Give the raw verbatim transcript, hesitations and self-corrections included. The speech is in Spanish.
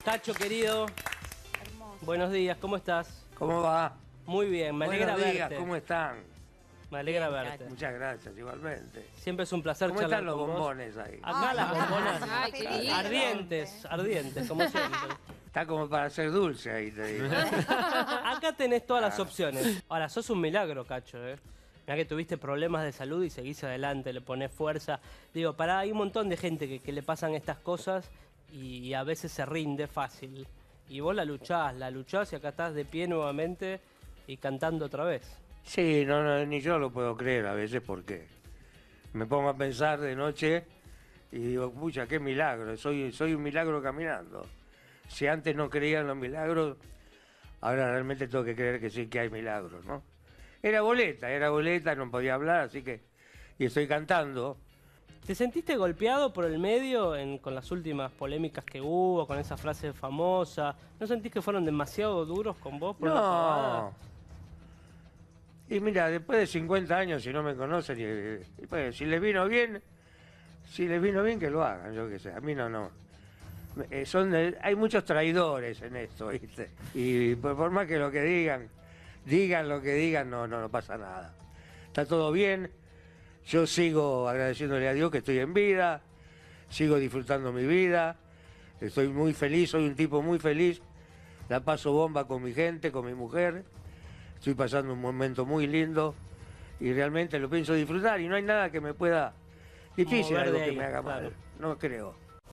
Cacho, querido. Hermoso. Buenos días, ¿cómo estás? ¿Cómo va? Muy bien, me alegra Buenos días, verte. ¿cómo están? Me alegra Bien, verte. Muchas gracias, igualmente. Siempre es un placer ¿Cómo charlar están los con vos. bombones ahí? Acá Ay, las gracias. bombonas Ay, qué lindo. ardientes, ardientes, como siempre. Está como para ser dulce ahí, te digo. Acá tenés todas las opciones. Ahora, sos un milagro, Cacho, ¿eh? Mirá que tuviste problemas de salud y seguís adelante, le ponés fuerza. Digo, pará, hay un montón de gente que, que le pasan estas cosas y, y a veces se rinde fácil. Y vos la luchás, la luchás y acá estás de pie nuevamente y cantando otra vez. Sí, no, no, ni yo lo puedo creer a veces porque me pongo a pensar de noche y digo, pucha, qué milagro, soy, soy un milagro caminando. Si antes no creía en los milagros, ahora realmente tengo que creer que sí que hay milagros, ¿no? Era boleta, era boleta, no podía hablar, así que... Y estoy cantando. ¿Te sentiste golpeado por el medio en- con las últimas polémicas que hubo, con esa frase famosa? ¿No sentís que fueron demasiado duros con vos por la pavada? No. Y mira, después de cincuenta años, si no me conocen, y, y pues, si les vino bien, si les vino bien, que lo hagan, yo qué sé. A mí no, no. Eh, son de- hay muchos traidores en esto, ¿viste? Y por, por más que lo que digan, digan lo que digan, no, no, no pasa nada. Está todo bien. Yo sigo agradeciéndole a Dios que estoy en vida, sigo disfrutando mi vida, estoy muy feliz, soy un tipo muy feliz, la paso bomba con mi gente, con mi mujer, estoy pasando un momento muy lindo y realmente lo pienso disfrutar y no hay nada que me pueda difícil, Mover algo de que ahí, me haga claro. mal, no creo.